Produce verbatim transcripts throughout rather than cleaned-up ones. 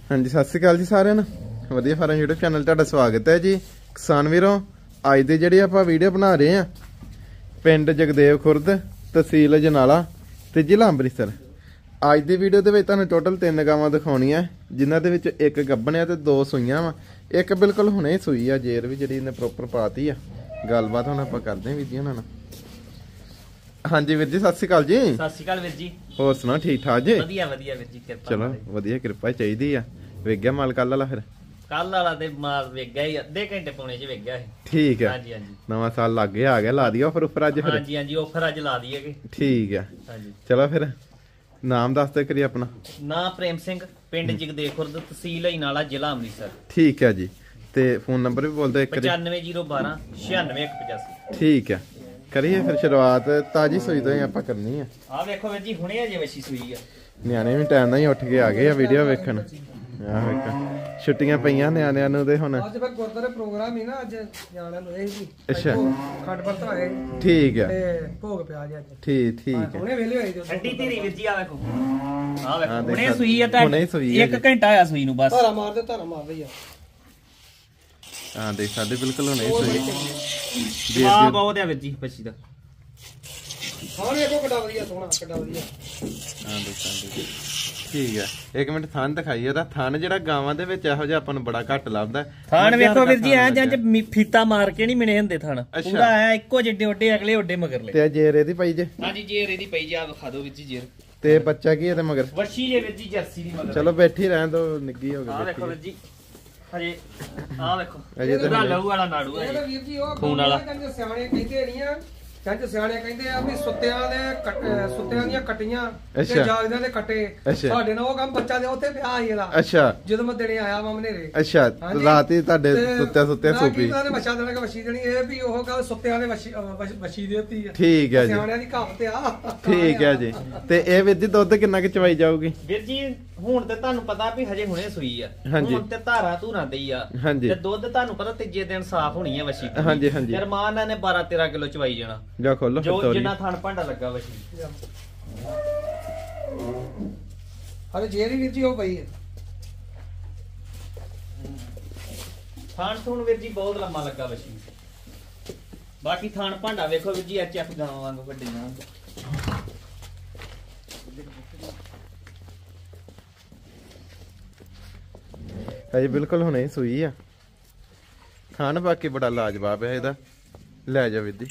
ਹਾਂਜੀ ਸਤਿ ਸ਼੍ਰੀ ਅਕਾਲ ਜੀ ਸਾਰਿਆਂ ਨੂੰ। ਵਧੀਆ ਫਾਰਮ YouTube ਚੈਨਲ ਤੁਹਾਡਾ ਸਵਾਗਤ ਹੈ ਜੀ। ਕਿਸਾਨ ਵੀਰੋ, ਅੱਜ ਦੇ ਜਿਹੜੀ ਆਪਾਂ ਵੀਡੀਓ ਬਣਾ ਰਹੇ ਆ ਪਿੰਡ ਜਗਦੇਵ ਖੁਰਦ, ਤਹਿਸੀਲ ਅਜਨਾਲਾ ਤੇ ਜ਼ਿਲ੍ਹਾ ਅੰਮ੍ਰਿਤਸਰ। ਅੱਜ ਦੀ ਵੀਡੀਓ ਦੇ ਵਿੱਚ ਤੁਹਾਨੂੰ ਟੋਟਲ ਤਿੰਨ ਗਾਵਾਂ ਦਿਖਾਉਣੀਆਂ, ਜਿਨ੍ਹਾਂ ਦੇ ਵਿੱਚ ਇੱਕ ਗੱਭਣ ਆ ਤੇ ਦੋ ਸੂਈਆਂ ਵਾ। ਇੱਕ ਬਿਲਕੁਲ ਹੁਣੇ ਸੂਈ ਆ, ਜੇਰ ਵੀ ਜਿਹੜੀ ਇਹਨੇ ਪ੍ਰੋਪਰ ਪਾਤੀ ਆ। ਗੱਲਬਾਤ ਹੁਣ ਆਪਾਂ ਕਰਦੇ ਆਂ ਵੀਰ ਜੀ ਉਹਨਾਂ ਨਾਲ। ਹਾਂਜੀ ਵੀਰ ਜੀ, ਸਤਿ ਸ਼੍ਰੀ ਅਕਾਲ ਜੀ। ਸਤਿ ਸ਼੍ਰੀ ਅਕਾਲ ਵੀਰ ਜੀ। ਹੋਰ ਸੁਣਾਓ, ਠੀਕ ਠਾਕ ਜੀ? ਵਧੀਆ ਵਧੀਆ ਵੀਰ ਜੀ, ਕਿਰਪਾ। ਚਲੋ ਵਧੀਆ, ਕਿਰਪਾ ਚਾਹੀਦੀ ਆ। ਵੇਖ ਗਿਆ ਮਾਲ ਕੱਲ ਵਾਲਾ? ਫਿਰ ਕੱਲ ਵਾਲਾ ਤੇ ਮਾਲ ਵੇਖ ਗਿਆ ਹੀ, ਅੱਧੇ ਘੰਟੇ ਪੌਣੇ ਚ ਵੇਖ ਗਿਆ ਸੀ। ਠੀਕ ਆ। ਹਾਂਜੀ ਹਾਂਜੀ, ਨਵਾਂ ਸਾਲ ਲੱਗ ਗਿਆ, ਆ ਗਿਆ, ਲਾ ਦਿਓ ਆਫਰ ਉੱਪਰ ਅੱਜ ਫਿਰ। ਹਾਂਜੀ ਹਾਂਜੀ, ਆਫਰ ਅੱਜ ਲਾ ਦਈਏ। ਠੀਕ ਆ। ਹਾਂਜੀ ਚਲੋ ਫਿਰ ਨਾਮ ਦੱਸ ਦੇ ਕਰੀ ਆਪਣਾ। ਨਾਂ ਪ੍ਰੇਮ ਸਿੰਘ, ਪਿੰਡ ਜਗਦੇਵ ਖੁਰਦ, ਤਹਿਸੀਲ ਅਜਨਾਲਾ, ਜ਼ਿਲ੍ਹਾ ਅੰਮ੍ਰਿਤਸਰ। ਠੀਕ ਆ ਜੀ। ਤੇ ਫੋਨ ਨੰਬਰ ਵੀ ਬੋਲ ਦਿਓ ਇੱਕ ਵਾਰੀ। ਪਚਾਨਵੇਂ ਜ਼ੀਰੋ ਬਾਰਾਂ ਛਿਆਨਵੇਂ ਇੱਕ ਪਚਾਸੀ। ਠੀਕ ਆ, ਕਰੀਏ ਫਿਰ ਸ਼ੁਰੂਆਤ। ਤਾਜੀ ਸੂਈ ਤੋਂ ਹੀ ਆਪਾਂ ਕਰਨੀ ਆ। ਆਹ ਵੇਖੋ ਵੀਰ ਜੀ, ਹੁਣੇ ਅਜੇ ਵੱਛੀ ਸੂਈ ਆ। ਨਿਆਣੇ ਵੀ ਟਾਈਮ ਨਾਲ ਹੀ ਉੱਠ ਕੇ ਆ ਗਏ ਆ ਵੀਡੀਓ ਵੇਖਣ। ਆਹ ਵੇਖ, ਛੁੱਟੀਆਂ ਪਈਆਂ ਨਿਆਣਿਆਂ ਨੂੰ ਤੇ ਹੁਣ ਅੱਜ ਫਿਰ ਗੁਰਦੁਆਰੇ ਪ੍ਰੋਗਰਾਮ ਹੀ ਨਾ, ਅੱਜ ਨਿਆਣਿਆਂ ਨੂੰ ਇਹ ਸੀ। ਅੱਛਾ, ਖੱਟ ਪਰਤ ਹੋਏ ਠੀਕ ਆ। ਤੇ ਭੋਗ ਪਿਆ ਜੀ ਅੱਜ। ਠੀਕ ਠੀਕ ਆ। ਹੁਣੇ ਵੇਲੇ ਹੋਏ ਜੋ ਠੰਡੀ ਧੀਰੀ ਵੀਰ ਜੀ, ਆ ਵੇਖੋ। ਆਹ ਵੇਖੋ, ਆਹ ਦੇਖ ਹੁਣੇ ਸਕਦੇ- ਸੂਈ ਆ ਤਾਂ ਹੁਣੇ ਸੂਈ ਆ ਇੱਕ ਜੀ। ਘੰਟਾ ਹੋਇਆ ਸੂਈ ਨੂੰ ਬਸ। ਧਾਰਾ ਮਾਰਦੇ ਧਾਰਾ ਮਾਰਦੇ ਹੀ ਆ। ਹਾਂ ਦੇਖ ਸਕਦੇ, ਬਿਲਕੁਲ ਹੁਣੇ ਉਹ ਬੜੀ ਸੂਈ। ਚੰਗੀ ਦੇਖ ਆ ਦਿਓ। ਬਹੁਤ ਆ ਵੀਰ ਜੀ ਵੱਛੀ ਦਾ। ਹਾਂ ਵੇਖੋ ਕਿੱਡਾ ਵਧੀਆ, ਸੋਹਣਾ ਕਿੱਡਾ ਵਧੀਆ। ਹਾਂ ਦੇਖ ਸਕਦੇ। ਠੀਕ ਆ, ਇੱਕ ਮਿੰਟ ਥਣ ਦਿਖਾਈਏ ਉਹਦਾ। ਥਣ ਜਿਹੜਾ ਗਾਵਾਂ ਦੇ ਵਿੱਚ ਇਹੋ ਜਿਹਾ ਆਪਾਂ ਨੂੰ ਬੜਾ ਘੱਟ ਲੱਭਦਾ। ਥਾਣ ਵੇਖੋ ਵੀਰ ਜੀ, ਐ ਜੰਜ ਫੀਤਾ ਮਾਰ ਕੇ ਨਹੀਂ ਮਿਣੇ ਹੁੰਦੇ ਥਾਣ। ਅੱਛਾ। ਪੂਰਾ ਐ ਇੱਕੋ ਜਿੱਡੇ ਓਡੇ ਅਗਲੇ ਓਡੇ ਮਗਰਲੇ। ਤੇ ਜੇਰ ਇਹਦੀ ਪਈ ਜੇ? ਹਾਂਜੀ ਜੇਰ ਇਹਦੀ ਪਈ ਜਾ, ਵਿਖਾ ਦਿਓ ਵੀਰ ਜੀ ਜੇਰ। ਤੇ ਬੱਚਾ ਕੀ ਇਹਦੇ ਮਗਰ? ਵੱਛੀ ਜੇ ਵੀਰ ਜੀ, ਜਰਸੀ ਦੀ ਮਗਰ। ਚਲੋ ਬੈਠੀ ਰਹਿਣ ਦੋ, ਨਿੱਗੀ ਹੋ ਆਹ ਵੇਖੋ ਗਈ। ਵੀਰ ਜੀ, ਹਜੇ ਆਹ ਵੇਖੋ ਅਜੇ ਤਾਂ ਇਹਦਾ ਲਹੂ ਵਾਲਾ ਨਾੜੂ ਹੈ ਇਹ ਤਾਂ ਜੀ। ਵੀਰ ਜੀ ਉਹ ਖੂਨ ਵਾਲਾ। ਕਹਿੰਦੇ ਸਿਆਣੇ ਕਹਿੰਦੇ ਨਹੀਂ ਆ, ਕਹਿੰਦੇ ਸਿਆਣੇ ਕਹਿੰਦੇ ਆ ਵੀ ਸੁੱਤਿਆਂ ਦੇ ਕੱਟ- ਅਹ ਸੁੱਤਿਆਂ ਦੀਆਂ ਕੱਟੀਆਂ ਤੇ ਅੱਛਾ। ਜਾਗਦਿਆਂ ਦੇ ਕੱਟੇ। ਅੱਛਾ। ਸਾਡੇ ਨਾਲ ਉਹ ਕੰਮ ਬੱਚਾ ਦੇ ਉੱਥੇ ਪਿਆ ਸੀ ਇਹਦਾ, ਅੱਛਾ ਜਦੋਂ ਮੈਂ ਦਿਨੇ ਆਇਆ ਵਾ ਮਨੇਰੇ। ਅੱਛਾ, ਹਾਂਜੀ। ਰਾਤ ਹੀ ਤੁਹਾਡੇ ਤੇ ਸੁੱਤੇ ਸੁੱਤੇ ਨਾ ਸੂਪੀ। ਕੀ ਪਤਾ ਨੇ ਬੱਚਾ ਦੇਣਾ ਕਿ ਵੱਛੀ ਦੇਣੀ, ਇਹ ਵੀ ਉਹ ਗੱਲ ਸੁੱਤਿਆਂ ਦੇ ਵੱਛੀ ਅਹ ਵੱਛ- ਵੱਛੀ ਦੇ ਦਿੱਤੀ ਆ। ਠੀਕ ਹੈ ਜੀ। ਸਿਆਣਿਆਂ ਦੀ ਕਹਾਵਤ ਆ। ਠੀਕ ਹੈ ਜੀ। ਤੇ ਇਹ ਵੀਰ ਜੀ ਦੁੱਧ ਕਿੰਨਾ ਕਿ ਚਵਾਈ ਜਾਊਗੀ? ਵੀਰ ਜੀ ਹੁਣ ਤੇ ਤੁਹਾਨੂੰ ਪਤਾ ਵੀ ਹਜੇ ਹੁਣੇ ਸੂਈ ਆ। ਹਾਂਜੀ। ਹੁਣ ਤੇ ਧਾਰਾ ਧੂਰਾਂ ਦਈ ਆ। ਹਾਂਜੀ। ਤੇ ਦੁੱਧ ਤੁਹਾਨੂੰ ਪਤਾ ਤੀਜੇ ਦਿਨ ਸਾਫ਼ ਹੋਣੀ ਆ ਵੱਛੀ। ਹਾਂਜੀ ਹਾਂਜੀ। ਤੇ ਰਮਾਨ ਨੇ ਬਾਰਾਂ ਤੇਰਾਂ ਕਿਲੋ ਚਵਾਈ ਜਾਣਾ, ਜਾ ਖੋਲੋ ਫਿਰ ਜੋ ਤੋਰੀ। ਜਿੰਨਾ ਥਣ ਭਾਂਡਾ ਲੱਗਾ ਵੱਛੀ। ਹਲੇ ਜਿਹੜੀ ਵੀਰ ਜੀ ਉਹ ਪਈ ਹੈ। ਥਣ ਥੂਣ ਵੀਰ ਜੀ ਬਹੁਤ ਲੰਮਾ ਲੱਗਾ ਵੱਛੀ। ਬਾਕੀ ਥਣ ਭਾਂਡਾ ਵੇਖੋ ਵੀਰ ਜੀ, ਐਚ ਐਫ ਗਾਵਾਂ ਵਾਂਗੂ ਵੱਡੀਆਂ। ਹਜੇ ਬਿਲਕੁਲ ਹੁਣੇ ਸੂਈ ਆ। ਖਾਣ ਬਾਕੀ ਬੜਾ ਲਾਜਵਾਬ ਹੈ ਇਹਦਾ। ਲੈ ਜਾ ਵੀਰ ਜੀ।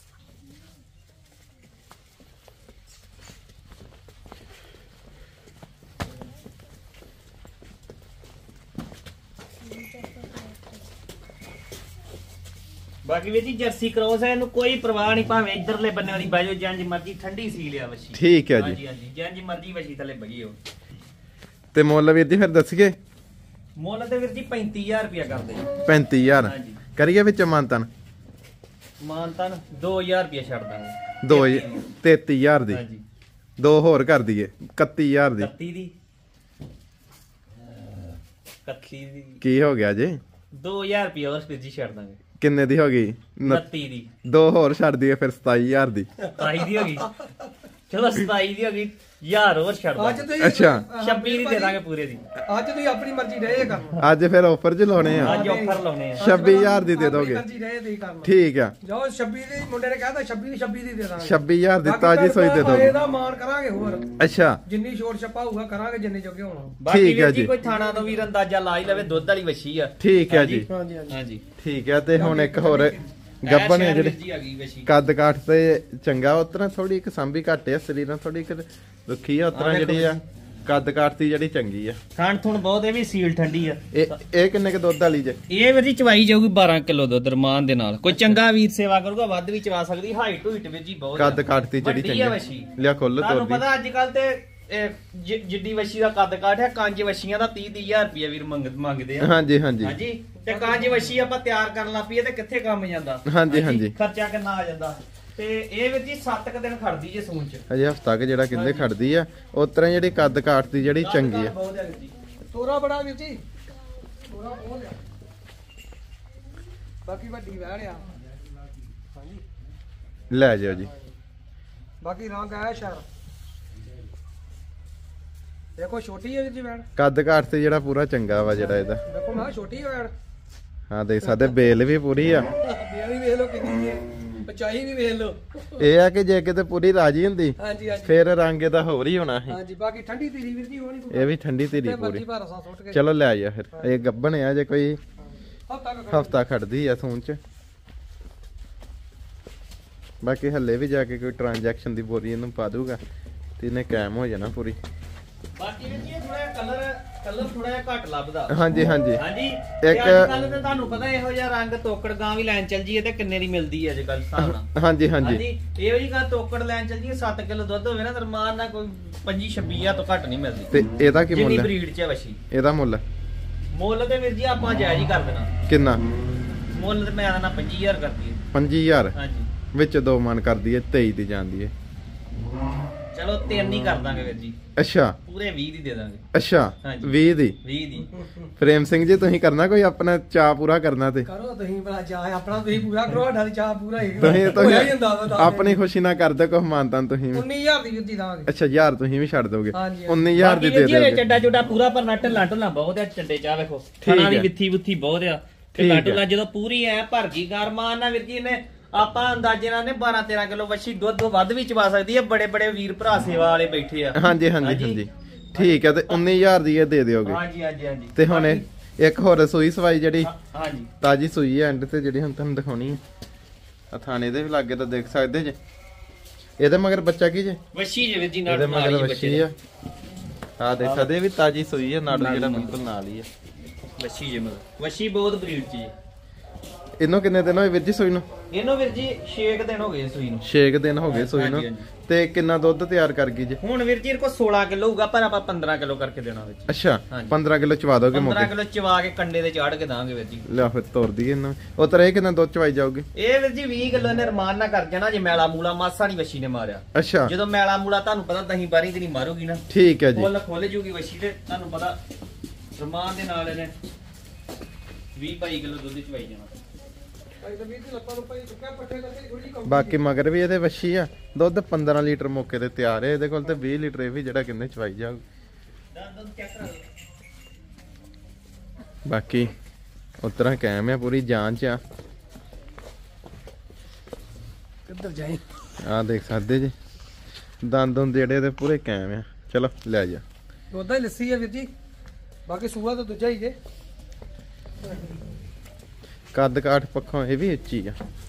ਬਾਕੀ ਵੀਰ ਜੀ ਜਰਸੀ ਕ੍ਰੋਸ ਹੈ, ਇਹਨੂੰ ਕੋਈ ਪਰਵਾਹ ਨਹੀਂ, ਭਾਵੇਂ ਇਧਰਲੇ ਬੰਨੇ ਵਾਲੀ ਬਾਜੋ ਜੰਜ ਮਰਜੀ ਠੰਡੀ ਸੀ ਲਿਆ ਵੱਛੀ। ਠੀਕ ਹੈ ਜੀ। ਹਾਂਜੀ ਹਾਂਜੀ, ਜੰਜ ਮਰਜੀ ਵੱਛੀ ਥੱਲੇ ਬਗੀ ਹੋ। ਤੇ ਮੁੱਲ ਵੀਰ ਜੀ ਫਿਰ ਦੱਸੀਏ? ਮੁੱਲ ਤੇ ਵੀਰ ਜੀ ਪੈਂਤੀ ਹਜ਼ਾਰ ਰੁਪਇਆ ਕਰਦੇ ਜੀ। ਪੈਂਤੀ ਹਜ਼ਾਰ ਹਾਂਜੀ। ਕਰੀਏ ਵਿੱਚ ਮਾਨਤਨ? ਮਾਨਤਨ ਦੋ ਹਜ਼ਾਰ ਰੁਪਇਆ ਛੱਡ ਦਾਂਗੇ। ਦੋ ਤੇਤੀ ਹਜ਼ਾਰ ਦੀ। ਹਾਂਜੀ। ਦੋ ਹੋਰ ਕਰ ਦਈਏ, ਇਕੱਤੀ ਹਜ਼ਾਰ ਦੀ। ਇਕੱਤੀ ਦੀ ਇਕੱਤੀ ਦੀ ਕੀ ਹੋ ਗਿਆ ਜੀ? ਦੋ ਹਜ਼ਾਰ ਰੁਪਇਆ ਹੋਰ ਵੀਰ ਜੀ ਛੱਡ ਦਾਂਗੇ। ਕਿੰਨੇ ਦੀ ਹੋ ਗਈ? ਉਨੱਤੀ ਦੀ। ਦੋ ਹੋਰ ਛੱਡ ਦਈਏ ਫਿਰ ਸਤਾਈ ਹਜ਼ਾਰ ਦੀ। ਸਤਾਈ ਦੀ ਹੋ ਗਈ। ਚਲੋ ਸਤਾਈ ਦੀ ਹੋ ਗਈ, ਹਜ਼ਾਰ ਹੋਰ ਛੱਡ ਅੱਜ ਦਾਂਗੇ। ਤੁਸੀਂ ਅੱਛਾ। ਛੱਬੀ ਦੀ ਦੇ ਦਾਂਗੇ ਪੂਰੇ ਦੀ। ਅੱਜ ਤੁਸੀਂ ਆਪਣੀ ਮਰਜ਼ੀ ਰਹੇ ਕਰਨਾ। ਅੱਜ ਫਿਰ ਆਫਰ ਚ ਲਾਉਣੇ ਆ। ਅੱਜ ਆਫਰ ਲਾਉਣੇ ਆ। ਛੱਬੀ ਹਜ਼ਾਰ ਦੀ ਦੇ ਦੋਗੇ? ਆਪਣੀ ਮਰਜ਼ੀ ਰਹੇ ਤੁਸੀਂ ਕਰਨਾ। ਠੀਕ ਆ। ਜਾਓ ਛੱਬੀ ਦੀ, ਮੁੰਡੇ ਨੇ ਕਹਿਤਾ ਛੱਬੀ ਦੀ ਛੱਬੀ ਦੀ ਦੇ ਦਾਂਗੇ। ਛੱਬੀ ਹਜ਼ਾਰ ਦੀ ਬਾਕੀ ਤਾਜੀ ਸੋਈ ਦੇ ਦੋਗੇ? ਇਹਦਾ ਮਾਣ ਕਰਾਂਗੇ ਹੋਰ, ਅੱਛਾ ਜਿੰਨੀ ਛੋਟ ਛੱਪਾ ਹੋਊਗਾ ਕਰਾਂਗੇ, ਜਿੰਨੇ ਜੋਗੇ ਹੋਣਾ। ਬਾਕੀ ਠੀਕ ਹੈ ਵੀਰ ਜੀ ਜੀ। ਕੋਈ ਥਾਣਾ ਤੋਂ ਵੀਰ ਅੰਦਾਜ਼ਾ ਲਾ ਹੀ ਲਵੇ, ਦੁੱਧ ਵਾਲੀ ਵੱਛੀ ਆ। ਠੀਕ ਹੈ ਜੀ। ਹਾਂਜੀ ਹਾਂਜੀ। ਹਾਂਜੀ। ਠੀਕ ਹੈ। ਤੇ ਹੁਣ ਇੱਕ ਹੋਰ ਗੱਬਨ ਹੈ ਜਿਹੜੇ ਜੀ ਆ ਗਈ ਵੱਛੀ। ਕੱਦ ਕਾਠ ਤੇ ਚੰਗਾ, ਉਤਰਾ ਥੋੜੀ ਇੱਕ ਸੰਭੀ ਘੱਟ ਆ, ਸਰੀਰਾਂ ਥੋੜੀ ਇੱਕ ਦੁੱਖੀ ਆ, ਉਤਰਾ ਜਿਹੜੀ ਆ ਕੱਦ ਕਾਠ ਦੀ ਜਿਹੜੀ ਚੰਗੀ ਆ। ਖਾਣ ਥੁਣ ਬਹੁਤ, ਇਹ ਵੀ ਸੀਲ ਠੰਡੀ ਆ। ਇਹ ਇਹ ਕਿੰਨੇ ਕ ਦੁੱਧ ਵਾਲੀ ਜੇ? ਇਹ ਵੀਰ ਜੀ ਚਵਾਈ ਜਾਊਗੀ ਬਾਰਾਂ ਕਿਲੋ ਦੁੱਧ ਰਮਾਨ ਦੇ ਨਾਲ। ਕੋਈ ਚੰਗਾ ਵੀਰ ਸੇਵਾ ਕਰੂਗਾ ਵੱਧ ਵੀ ਚਵਾ ਸਕਦੀ। ਹਾਈਟ ਹੂਈਟ ਵੀਰ ਜੀ ਬਹੁਤ ਕੱਦ ਕਾਠ ਦੀ ਜਿਹੜੀ ਵੱਡੀ ਆ ਚੰਗੀ ਵੱਛੀ। ਲਿਆ ਖੁੱਲ ਤੁਹਾਨੂੰ ਤੋਰ ਪਤਾ ਅੱਜ ਕੱਲ ਤੇ ਇਹ ਜਿ- ਜਿੱਡੀ ਵੱਛੀ ਦਾ ਕੱਦ ਕਾਠ ਹੈ, ਕੰਜ ਵੱਛੀਆਂ ਦਾ ਤੀਹ ਤੀਹ ਹਜ਼ਾਰ ਰੁਪਇਆ ਵੀਰ ਮੰਗ ਮੰਗਦੇ ਆ। ਹਾਂਜੀ ਹਾਂਜੀ ਹਾਂਜੀ। ਤੇ ਕੰਜ ਵੱਛੀ ਆਪਾਂ ਤਿਆਰ ਕਰਨ ਲੱਗ ਪਈਏ ਤੇ ਕਿੱਥੇ ਕੰਮ ਜਾਂਦਾ। ਹਾਂਜੀ, ਹਾਂਜੀ। ਖਰਚਾ ਕਿੰਨਾ ਆ ਜਾਂਦਾ। ਤੇ ਇਹ ਵੀਰ ਜੀ ਸੱਤ ਕ ਦਿਨ ਖੜਦੀ ਜੇ ਸੂਣ ਚ। ਅਜੇ ਹਫਤਾ ਕਿ ਜਿਹੜਾ ਕਹਿੰਦੇ ਖੜਦੀ ਆ, ਉਤਰਾ ਜਿਹੜੀ ਕੱਦ ਕਾਠ ਦੀ ਜਿਹੜੀ ਚੰਗੀ ਆ। ਬਹੁਤ ਆ ਵੀਰ ਜੀ। ਤੋਰਾ ਬੜਾ ਵੀਰ ਜੀ, ਤੋਰਾ ਬਹੁਤ ਆ। ਬਾਕੀ ਵੱਡੀ ਵਹਿੜ ਆ। ਹਾਂਜੀ। ਲੈ ਜਾਓ ਜੀ। ਬਾਕੀ ਰੰਗ ਆਇਆ ਸ਼ਾਰ। ਦੇਖੋ ਛੋਟੀ ਹੈ ਵੀਰ ਜੀ ਵੈੜ, ਕੱਦ ਘਾਟ ਤੇ ਜਿਹੜਾ ਪੂਰਾ ਚੰਗਾ ਵਾ ਜਿਹੜਾ ਇਹਦਾ। ਦੇਖੋ ਮੈਂ ਕਿਹਾ ਛੋਟੀ ਹੈ ਵੈੜ। ਹਾਂ ਦੇਖ ਸਕਦੇ ਬੇਲ ਵੀ ਪੂਰੀ ਆ, ਬੇਲ ਵੀ ਵੇਖ ਲਓ ਕਿੰਨੀ ਹੈ, ਪਚਾਈ ਵੀ ਵੇਖ ਲਓ। ਇਹ ਆ ਕਿ ਜੇ ਕਿਤੇ ਪੂਰੀ ਰਾਜੀ ਹੁੰਦੀ ਹਾਂਜੀ ਹਾਂਜੀ ਫਿਰ ਰੰਗ ਇਹਦਾ ਹੋਰ ਹੀ ਹੋਣਾ ਸੀ। ਹਾਂਜੀ ਬਾਕੀ ਠੰਡੀ ਧੀਰੀ ਵੀਰ ਜੀ ਹੋਣੀ ਕੋਈ ਇਹ ਵੀ ਠੰਡੀ ਧੀਰੀ ਮਰਜ਼ੀ ਪੂਰੀ। ਭਾਰਾ ਸਾ ਸੁੱਟ ਕੇ ਚਲੋ ਲੈ ਜਾ ਫਿਰ, ਇਹ ਗੱਬਣ ਆ ਜੇ ਕੋਈ ਹਫਤਾ ਕ ਹਫਤਾ ਖੜਦੀ ਆ ਸੂਣ ਚ। ਬਾਕੀ ਹੱਲੇ ਵੀ ਜਾ ਕੇ ਕੋਈ ਟ੍ਰਾਂਜੈਕਸ਼ਨ ਦੀ ਬੋਰੀ ਇਹਨੂੰ ਪਾ ਦੂਗਾ ਤੇ ਇਹਨੇ ਕਾਇਮ ਹੋ ਜਾਣਾ ਪੂਰੀ। ਬਾਕੀ ਵੀਰ ਜੀ ਥੋੜਾ ਜਿਹਾ ਕਲਰ ਕਲਰ ਥੋੜਾ ਜਿਹਾ ਘੱਟ ਲੱਭਦਾ। ਹਾਂਜੀ ਹਾਂਜੀ ਹਾਂਜੀ ਇੱਕ- ਇੱਕ ਕੱਲ ਤੇ ਤੁਹਾਨੂੰ ਪਤਾ ਇਹੋ ਜਿਹਾ ਰੰਗ ਤੋਕੜ ਗਾਂ ਵੀ ਲੈਣ ਚੱਲ ਜੀਏ ਤੇ ਕਿੰਨੇ ਦੀ ਮਿਲਦੀ ਹੈ ਅੱਜ ਕੱਲ ਹਿਸਾਬ ਨਾਲ। ਹਾਂਜੀ ਹਾਂਜੀ ਹਾਂਜੀ ਇਹੋ ਜਿਹੀ ਗਾਂ ਤੋਕੜ ਲੈਣ ਚੱਲ ਜੀਏ ਸੱਤ ਕਿਲੋ ਦੁੱਧ ਹੋਵੇ ਨਾ ਦਰਮਾਨ ਨਾਲ ਕੋਈ ਪੱਚੀ ਛੱਬੀ ਹਜ਼ਾਰ ਤੋਂ ਘੱਟ ਨਹੀਂ ਮਿਲਦੀ। ਤੇ ਇਹਦਾ ਕੀ ਜਿੰਨੀ ਮੁੱਲ ਹੈ? ਬਰੀਡ ਚ ਹੈ ਵਸ਼ੀ। ਇਹਦਾ ਮੁੱਲ ਮੁੱਲ ਤੇ ਵੀਰ ਜੀ ਆਪਾਂ ਜਾਇਜ਼ ਹੀ ਕਰ ਦੇਣਾ। ਕਿੰਨਾ? ਮੁੱਲ ਤੇ ਮੈਂ ਦੇਣਾ ਪੱਚੀ ਹਜ਼ਾਰ ਕਰਦੀ ਹੈ। ਪੰਜੀ ਹਜ਼ਾਰ ਹਾਂਜੀ ਵਿੱਚ ਦੋ ਮਨ ਕਰਦੀ ਹੈ, ਤੇਈ ਦੀ ਜਾਂਦੀ ਹੈ। ਚਲੋ ਤਿੰਨ ਹੀ ਕਰ ਦਾਂਗੇ ਵੀਰ ਜੀ, ਅੱਛਾ ਪੂਰੇ ਵੀਹ ਦੀ ਦੇ ਦਾਂਗੇ। ਅੱਛਾ ਹਾਂਜੀ। ਵੀਹ ਦੀ। ਵੀਹ ਦੀ ਪ੍ਰੇਮ ਸਿੰਘ ਜੀ ਤੁਸੀਂ ਕਰਨਾ ਕੋਈ ਆਪਣਾ ਚਾਹ ਪੂਰਾ ਕਰਨਾ ਤੇ ਕਰੋ ਤੁਸੀਂ ਭਲਾ ਚਾਹ ਆਪਣਾ ਤੁਸੀਂ ਪੂਰਾ ਕਰੋ, ਸਾਡਾ ਤੇ ਚਾਹ ਪੂਰਾ ਹੀ ਤੁਸੀਂ ਹੋਇਆ ਹੀ ਹੁੰਦਾ ਵਾ ਤੁਸੀਂ ਤਾਂ। ਆਪਣੀ ਖੁਸ਼ੀ ਨਾਲ ਕਰਦੇ ਕੋ ਮਾਨਤਾਂ ਤੁਸੀਂ ਵੀ। ਉੱਨੀ ਹਜ਼ਾਰ ਦੀ ਵੀਰ ਜੀ ਦਾਂਗੇ। ਅੱਛਾ ਯਾਰ ਤੁਸੀਂ ਵੀ ਛੱਡ ਦੋਗੇ? ਹਾਂਜੀ, ਹਾਂਜੀ। ਉੱਨੀ ਹਜ਼ਾਰ ਦੀ ਬਾਕੀ ਦੇ ਵੀਰ ਜੀ ਦਿਓ। ਚੱਡਾ ਚੁੱਡਾ ਪੂਰਾ ਭਰਨਾ, ਢੱਲਾ ਢੱਲਾ ਬਹੁਤ ਆ ਚੱਡੇ ਚਾਹ ਵੇਖੋ। ਠੀਕ ਖਾਣਾ ਦੀ ਹੈ। ਵਿੱਥੀ ਵਿੱਥੀ ਬਹੁਤ ਆ। ਠੀਕ ਢੱਲਾ ਹੈ। ਢੁੱਲਾ ਜਦੋਂ ਪੂਰੀ ਐ ਭਰ ਗਈ ਗਰਮਾਨ ਨਾਲ ਵੀਰ ਜੀ ਨੇ ਆਪਾਂ ਅੰਦਾਜ਼ੇ ਨਾਲ ਨੇ ਬਾਰਾਂ ਤੇਰਾਂ ਕਿਲੋ ਵੱਛੀ ਦੁੱਧ ਵੱਧ ਵੀ ਚਵਾ ਸਕਦੀ ਹੈ। ਬੜੇ ਬੜੇ ਵੀਰ ਭਰਾ ਸੇਵਾ ਵਾਲੇ ਬੈਠੇ ਆ। ਹਾਂਜੀ ਹਾਂਜੀ ਹਾਂਜੀ ਠੀਕ ਹੈ। ਤੇ ਉੱਨੀ ਹਜ਼ਾਰ ਦੀ ਇਹ ਦੇ ਦਿਓਗੇ? ਹਾਂਜੀ ਹਾਂਜੀ ਹਾਂਜੀ। ਤੇ ਹੁਣ ਇਹ ਇੱਕ ਹੋਰ ਸੂਈ ਸਵਾਈ ਜਿਹੜੀ ਹਾਂ- ਹਾਂਜੀ ਤਾਜੀ ਸੂਈ ਹੈ ਐਂਡ ਤੇ ਜਿਹੜੀ ਹੁਣ ਤੁਹਾਨੂੰ ਦਿਖਾਉਣੀ ਹੈ ਆ ਥਾਣੇ ਦੇ ਵੀ ਲਾਗੇ ਤਾਂ ਦੇਖ ਸਕਦੇ ਜੇ। ਇਹਦੇ ਮਗਰ ਬੱਚਾ ਕੀ ਜੇ? ਵੱਛੀ ਜੇ ਵੀਰ ਜੀ ਨਾਲ ਇਹਦੇ ਨਾਲ ਮਗਰ ਹੀ ਬੱਚੇ ਵੱਛੀ ਆ। ਆ ਦੇਖ ਸਕਦੇ ਵੀ ਤਾਜੀ ਸੂਈ ਹੈ, ਨਾੜੂ ਜਿਹੜਾ ਬਿਲਕੁਲ ਨਾਲ ਹੀ ਹੈ। ਵੱਛੀ ਜੇ ਮਤਲਬ ਵੱਛੀ ਬਹੁਤ ਬਰੀਡ ਚ ਜੀ। ਇਹਨੂੰ ਕਿੰਨੇ ਦਿਨ ਹੋਏ ਵੀਰ ਜੀ ਸੂਈ ਨੂੰ? ਇਹਨੂੰ ਵੀਰ ਜੀ ਛੇ ਕੁ ਦਿਨ ਹੋ ਗਏ ਸੂਈ ਨੂੰ। ਛੇ ਦਿਨ ਹੋ ਗਏ ਸੂਈ ਨੂੰ। ਹਾਂਜੀ, ਹਾਂਜੀ। ਤੇ ਕਿੰਨਾ ਦੁੱਧ ਤਿਆਰ ਕਰ ਗਈ ਜੇ? ਹੁਣ ਵੀਰ ਜੀ ਇਹ ਕੋ ਸੋਲਾਂ ਕਿਲੋ ਹੋਊਗਾ ਪਰ ਆਪਾਂ ਪੰਦਰਾਂ ਕਿਲੋ ਕਰਕੇ ਦੇਣਾ ਵਿੱਚ। ਅੱਛਾ ਹਾਂਜੀ। ਪੰਦਰਾਂ ਕਿਲੋ ਚਵਾ ਦੋਗੇ ਪੰਦਰਾਂ ਮੌਕੇ? ਕਿਲੋ ਚਵਾ ਕੇ ਕੰਡੇ ਤੇ ਚਾੜ ਕੇ ਦਾਂਗੇ ਵੀਰ ਜੀ। ਲਿਆ ਫਿਰ ਤੋਰ ਦਈਏ ਇਹਨੂੰ। ਉਹ ਤਰ੍ਹਾਂ ਇਹ ਕਿੰਨਾ ਦੁੱਧ ਚਵਾਈ ਜਾਊਗੀ? ਇਹ ਵੀਰ ਜੀ ਵੀਹ ਕਿਲੋ ਨੇ ਰਮਾਨ ਨਾ ਕਰ ਜਾਣਾ ਜੇ ਮੈਲਾ ਮੂਲਾ ਮਾਸਾ ਨਹੀਂ ਵੱਛੀ ਨੇ ਮਾਰਿਆ। ਅੱਛਾ ਜਦੋਂ ਮੈਲਾ ਮੂਲਾ ਤੁਹਾਨੂੰ ਪਤਾ ਦਹੀਂ ਬਾਰੀ ਤੇ ਨਹੀਂ ਮਾਰੂਗੀ ਨਾ, ਠੀਕ ਹੈ ਜੀ। ਫੁੱਲ ਖੋਲ ਜੂਗੀ ਵੱਛੀ ਤੇ ਤੁਹਾਨੂੰ ਪਤਾ ਰਮਾਨ ਦੇ ਨਾਲ ਇਹਨੇ ਵੀਹ ਬਾਈ ਕਿਲੋ ਦੁੱਧ ਚਵਾਈ ਜਾਣਾ। ਭਾਈ ਤਾਂ ਵੀਰ ਜੀ ਲੱਪਾ ਲੱਪਾ ਹੀ ਚੁੱਕਿਆ ਪੱਠੇ ਕਰਕੇ ਥੋੜੀ ਕੰਮ। ਬਾਕੀ ਮਗਰ ਵੀ ਇਹਦੇ ਵੱਛੀ ਆ, ਦੁੱਧ ਪੰਦਰਾਂ ਲੀਟਰ ਮੌਕੇ ਤੇ ਤਿਆਰ ਹੈ ਇਹਦੇ ਕੋਲ, ਤੇ ਵੀਹ ਲੀਟਰ ਇਹ ਵੀ ਜਿਹੜਾ ਕਿੰਨੇ ਚਵਾਈ ਜਾਊ। ਦੁੱਧ ਚੈੱਕ ਕਰਾ ਲਓ। ਬਾਕੀ ਉਤਰਾ ਕਾਇਮ ਆ, ਪੂਰੀ ਜਾਂਚ ਆ। ਕਿੱਧਰ ਜਾਈ? ਆ ਦੇਖ ਸਕਦੇ ਜੀ ਦੰਦ ਦੁੰਦ ਜਿਹੜੇ ਇਹਦੇ ਪੂਰੇ ਕਾਇਮ ਆ। ਚਲੋ ਲੈ ਜਾ। ਉਹਦਾ ਹੀ ਲੱਸੀ ਹੈ ਵੀਰ ਜੀ, ਬਾਕੀ ਸੂਆ ਤਾਂ ਦੂਜਾ ਹੀ ਜੇ। ਕੱਦ ਕਾਠ ਪੱਖੋਂ ਇਹ ਵੀ ਉੱਚੀ ਆ।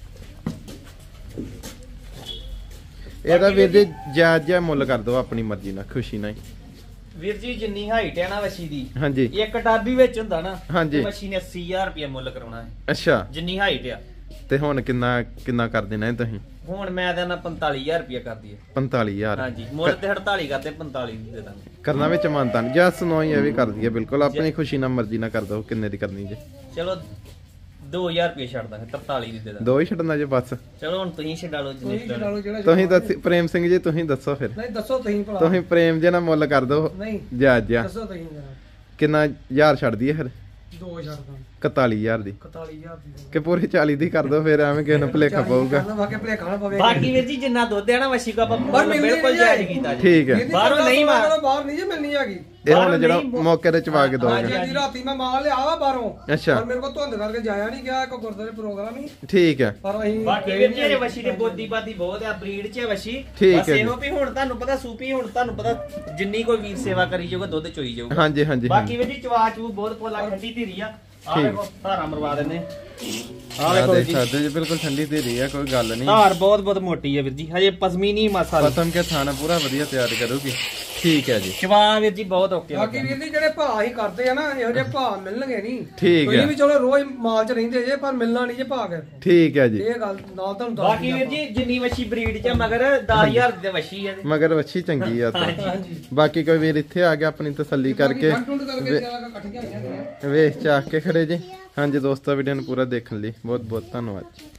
ਇਹਦਾ ਵੀਰ ਜੀ ਜਾਇਜ਼ ਜਿਹਾ ਮੁੱਲ ਕਰ ਦਿਓ ਆਪਣੀ ਮਰਜ਼ੀ ਨਾਲ, ਖੁਸ਼ੀ ਨਾਲ ਹੀ। ਵੀਰ ਜੀ ਜਿੰਨੀ ਹਾਈਟ ਹੈ ਨਾ ਵੱਛੀ ਦੀ, ਹਾਂਜੀ ਇੱਕ ਟਾਬੀ ਵਿੱਚ ਹੁੰਦਾ ਨਾ, ਹਾਂਜੀ। ਤੇ ਵੱਛੀ ਨੇ ਅੱਸੀ ਹਜ਼ਾਰ ਰੁਪਏ ਮੁੱਲ ਕਰਾਉਣਾ ਹੈ ਅੱਛਾ ਜਿੰਨੀ ਹਾਈਟ ਆ। ਤੇ ਹੁਣ ਕਿੰਨਾ ਕਿੰਨਾ ਕਰ ਦੇਣਾ ਹੈ ਤੁਸੀਂ? ਹੁਣ ਮੈਂ ਦੇਣਾ ਪੰਤਾਲੀ ਹਜ਼ਾਰ ਰੁਪਏ ਕਰਦੀ ਹੈ। ਪੰਤਾਲੀ ਹਜ਼ਾਰ ਹਾਂਜੀ ਮੁੱਲ ਤੇ ਅੜਤਾਲੀ ਕਰਤੇ ਪੰਤਾਲੀ ਦੇ ਦਾਂਗੇ। ਕਰਨਾ ਵਿੱਚ ਮਾਨਤਾ ਨਹੀਂ ਜਾਂ ਸੁਣੋ ਇਹ ਵੀ ਕਰ ਦਈਏ ਬਿਲਕੁਲ ਆਪਣੀ ਖੁਸ਼ੀ ਨਾਲ, ਮਰਜ਼ੀ ਨਾਲ ਕਰ ਦਿਓ ਕਿੰਨੇ ਦੀ ਕਰਨੀ ਜੇ। ਚਲੋ ਦੋ ਹਜ਼ਾਰ ਰੁਪਏ ਛੱਡ ਦਾਂਗੇ, ਤਰਤਾਲੀ ਦੀ ਦੇ ਦਾਂਗੇ। ਦੋ ਹੀ ਛੱਡਣਾ ਜੇ ਬਸ? ਚਲੋ ਹੁਣ ਤੁਸੀਂ ਛਡਾ ਲਓ ਜਿੰਨੇ ਤੁਸੀਂ ਛੱਡਣਾ। ਚਲਾ ਲਓ ਜਿਹੜਾ ਤੁਸੀਂ ਦੱਸ ਪ੍ਰੇਮ ਸਿੰਘ ਜੀ, ਤੁਸੀਂ ਦੱਸੋ ਫਿਰ। ਨਹੀਂ ਦੱਸੋ ਤੁਸੀਂ ਭਲਾ। ਤੁਸੀਂ ਪ੍ਰੇਮ ਜੇ ਨਾਲ ਮੁੱਲ ਕਰ ਦਿਓ ਨਹੀਂ ਜਾਇਜ਼ ਜਿਹਾ। ਦੱਸੋ ਤੁਸੀਂ ਜਰਾ। ਕਿੰਨਾ ਹਜ਼ਾਰ ਛੱਡ ਦਈਏ ਫਿਰ? ਦੋ ਛੱਡ ਦਾਂ। ਇਕਤਾਲੀ ਹਜ਼ਾਰ ਦੀ ਇਕਤਾਲੀ ਹਜ਼ਾਰ ਦੀ ਕਿ ਪੂਰੀ ਚਾਲੀ ਦੀ ਕਰ ਦਿਓ, ਫਿਰ ਐਵੇਂ ਕਿਸੇ ਨੂੰ ਭੁਲੇਖਾ ਪਊਗਾ। ਬਾਕੀ ਭਲੇਖਾ ਨਾ ਪਵੇ। ਬਾਕੀ ਵੀਰ ਜੀ ਜਿੰਨਾ ਦੁੱਧ ਹੈ ਨਾ ਵੱਛੀ ਕੋ ਆਪਾਂ ਪਰ ਮਿਲਦੀ ਬਿਲਕੁਲ ਨਹੀਂ ਜਾਇਜ਼ ਹੈ। ਕੀਤਾ ਜੀ। ਠੀਕ ਹੈ। ਬਾਹਰੋਂ ਨਹੀਂ ਮਾਰ- ਬਾਹਰ ਨਹੀਂ ਜੇ ਮਿਲਣੀ ਹੈਗੀ। ਇਹ ਹੁਣ ਬਾਹਰੋਂ ਜਿਹੜਾ ਨਹੀਂ, ਮੌਕੇ ਤੇ ਚਵਾ ਕੇ ਹਾਂਜੀ ਦੋਗੇ? ਹਾਂਜੀ ਰਾਤੀ ਮੈਂ ਮਾਲ ਲਿਆ ਵਾ ਬਾਹਰੋਂ, ਅੱਛਾ ਪਰ ਮੇਰੇ ਕੋਲ ਧੁੰਦ ਕਰਕੇ ਜਾਇਆ ਨਹੀਂ ਗਿਆ, ਕੋਈ ਗੁਰਦੁਆਰੇ ਪ੍ਰੋਗਰਾਮ ਹੀ। ਠੀਕ ਹੈ। ਪਰ ਅਸੀਂ ਬਾਕੀ ਵੀਰ ਜੀ ਇਹ ਵੱਛੀ ਦੀ ਬੋਦੀ ਬਾਦੀ ਬਹੁਤ ਆ, ਬਰੀਡ ਚ ਹੈ ਵੱਛੀ। ਠੀਕ ਬਸ ਹੈ ਜੀ। ਇਹੋ ਵੀ ਹੁਣ ਤੁਹਾਨੂੰ ਪਤਾ ਸੂਪੀ, ਹੁਣ ਤੁਹਾਨੂੰ ਪਤਾ ਜਿੰਨੀ ਕੋਈ ਵੀਰ ਸੇਵਾ ਕਰੀ ਜਾਊਗਾ ਦੁੱਧ ਚੋਈ ਜਾਊਗਾ। ਹਾਂਜੀ ਹਾਂਜੀ ਬਾਕੀ ਵੀਰ ਜੀ ਚਵਾ ਚੂ ਬਹੁਤ ਪੋਲਾ ਠੰਡੀ ਧੀਰੀ ਆ। ਆ ਠੀਕ। ਵੇਖੋ ਧਾਰਾ ਮਰਵਾ ਦਿੰਨੇ। ਆ ਆ ਵੇਖੋ ਦੇਖ ਜੀ ਸਕਦੇ ਜੀ ਬਿਲਕੁਲ ਠੰਡੀ ਧੀਰੀ ਆ, ਕੋਈ ਗੱਲ ਨਹੀਂ। ਧਾਰ ਬਹੁਤ ਬਹੁਤ ਮੋਟੀ ਹੈ ਵੀਰ ਜੀ, ਹਜੇ ਪਸਮੀ ਨਹੀਂ ਮਾਸਾ ਦੀ। ਪਸਮ ਕੇ ਥਾਣਾ ਪੂਰਾ ਵਧੀਆ ਤਿਆਰ ਕਰੂਗੀ। ਠੀਕ ਹੈ ਜੀ। ਚਵਾ ਵੀਰ ਜੀ ਬਹੁਤ ਓਕੇ ਬਾਕੀ ਵੀਰ ਜੀ ਜਿਹੜੇ ਭਾਅ ਹੀ ਕਰਦੇ ਆ ਨਾ, ਇਹੋ ਜਿਹੇ ਭਾਅ ਮਿਲਣਗੇ ਨਹੀਂ। ਠੀਕ ਹੈ। ਤੁਸੀਂ ਵੀ ਚਲੋ ਰੋਜ਼ ਮਾਲ 'ਚ ਰਹਿੰਦੇ ਜੇ, ਪਰ ਮਿਲਣਾ ਨਹੀਂ ਜੇ ਭਾਅ ਕੇ। ਠੀਕ ਹੈ ਜੀ। ਇਹ ਗੱਲ ਨਾਲ ਤੁਹਾਨੂੰ ਦੱਸ ਬਾਕੀ ਵੀਰ ਜੀ ਜਿੰਨੀ ਵੱਛੀ ਬਰੀਡ ਚ ਆ, ਮਗਰ ਦਸ ਹਜ਼ਾਰ ਦੀ ਵੱਛੀ ਹੈ ਇਹਦੇ। ਮਗਰ ਵੱਛੀ ਚੰਗੀ ਆ ਤਾਂ। ਹਾਂਜੀ ਬਾਕੀ ਕੋਈ ਵੀਰ ਇੱਥੇ ਆ ਗਿਆ ਆਪਣੀ ਤਸੱਲੀ ਕਰਕੇ ਟੁੰਡ ਕਰਕੇ ਜਿਆਦਾ ਇਕੱਠੀਆਂ ਹੋਈਆਂ ਨੇ। ਵੇਖ ਚਾਖ ਕੇ ਖੜੇ ਜੀ। ਹਾਂਜੀ ਦੋਸਤੋ ਵੀਡੀਓ ਨੂੰ ਪੂਰਾ ਦੇਖਣ ਲਈ ਬਹੁਤ ਬਹੁਤ ਧੰਨਵਾਦ।